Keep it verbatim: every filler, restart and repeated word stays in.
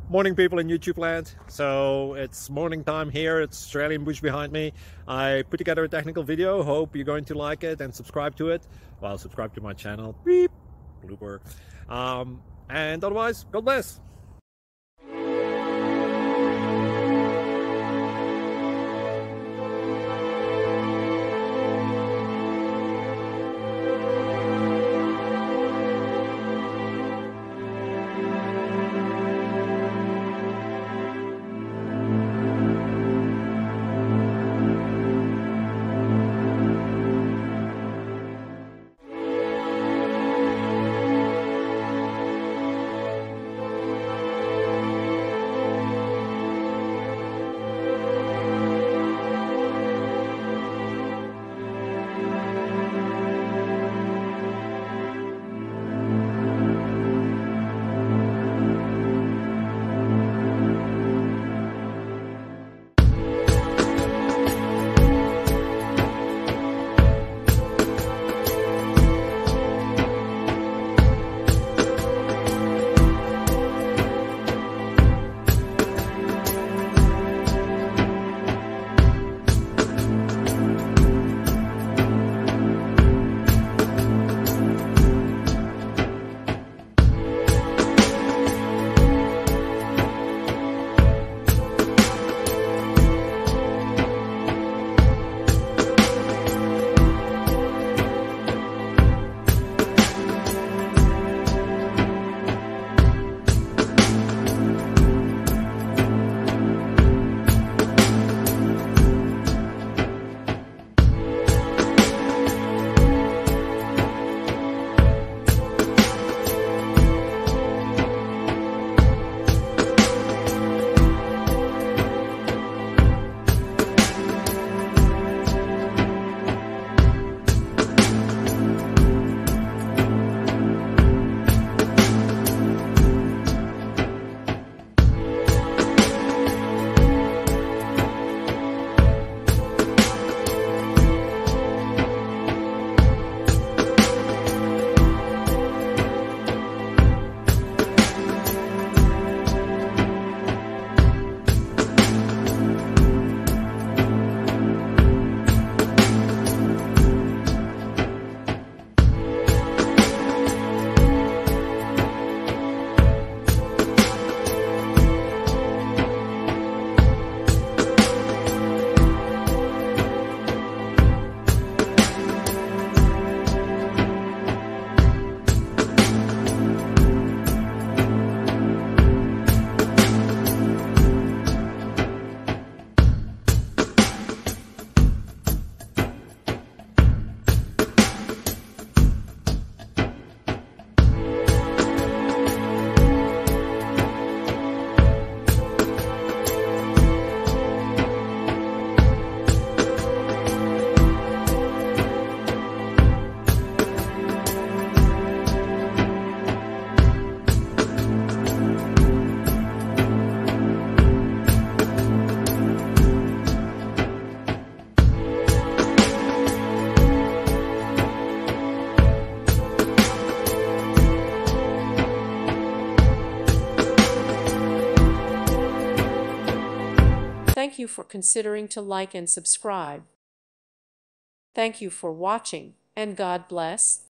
Morning, people in YouTube land. So it's morning time here. It's Australian bush behind me. I put together a technical video. Hope you're going to like it and subscribe to it. Well, subscribe to my channel. Beep. Blooper. Um, and otherwise, God bless. Thank you for considering to like and subscribe. Thank you for watching, and God bless.